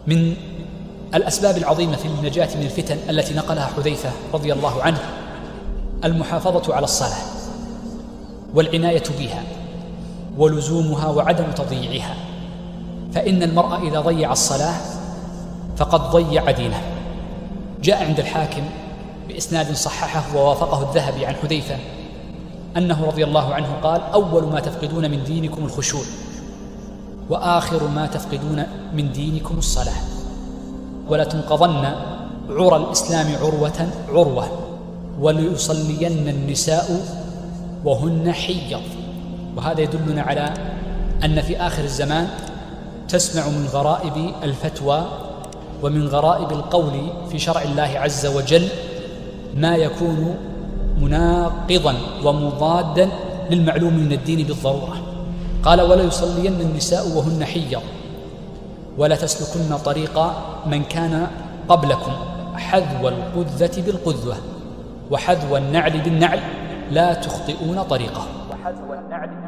من الأسباب العظيمة في النجاة من الفتن التي نقلها حذيفة رضي الله عنه المحافظة على الصلاة والعناية بها ولزومها وعدم تضييعها، فإن المرء إذا ضيع الصلاة فقد ضيع دينه. جاء عند الحاكم بإسناد صححه ووافقه الذهبي عن حذيفة أنه رضي الله عنه قال: أول ما تفقدون من دينكم الخشوع، وآخر ما تفقدون من دينكم الصلاة، ولا تنقضن عرى الإسلام عروة عروة، وليصلين النساء وهن حيض. وهذا يدلنا على أن في آخر الزمان تسمع من غرائب الفتوى ومن غرائب القول في شرع الله عز وجل ما يكون مناقضا ومضادا للمعلوم من الدين بالضرورة. قال: ولا يصلين النساء وهن حيض، ولا تسلكن طريق من كان قبلكم حذو القذة بالقذوة وحذو النعل بالنعل لا تخطئون طريقه. وحذو النعل